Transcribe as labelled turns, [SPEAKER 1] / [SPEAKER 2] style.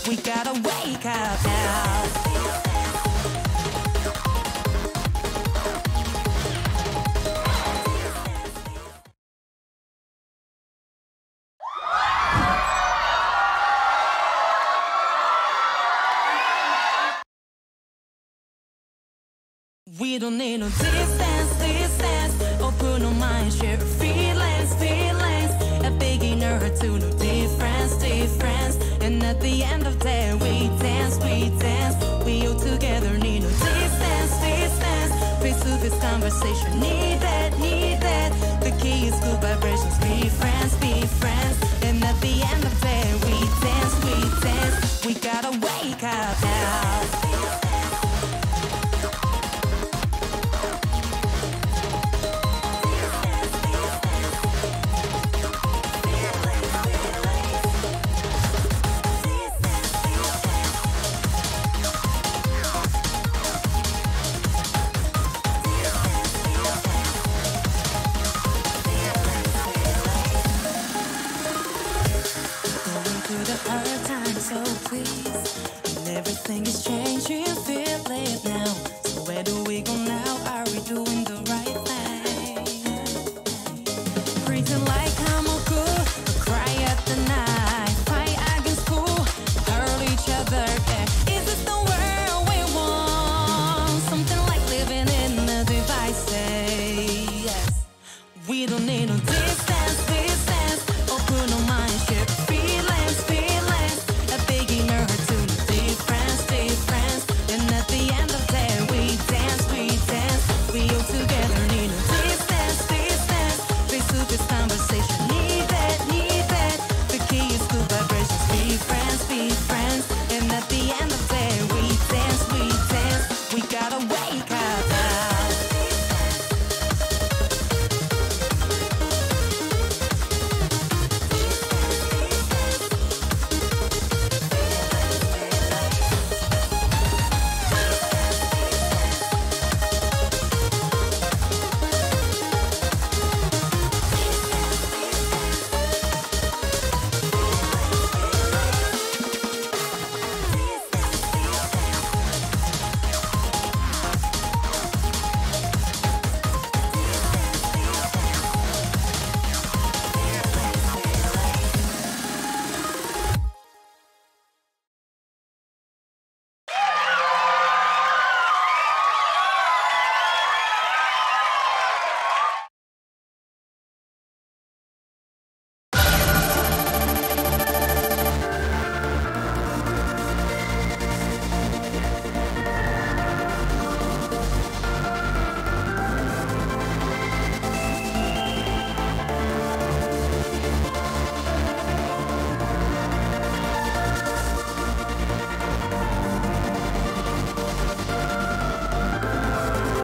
[SPEAKER 1] We gotta wake up now. We don't need no distance. Open our mind, share feelings. A beginner to no difference. And at the end of the day, we dance. We all together need no distance. Face-to-face conversation needed. The key is good vibrations. Be friends. And at the end of the day, we dance. We gotta wake up now. So please, and everything is changing, feel it now. So where do we go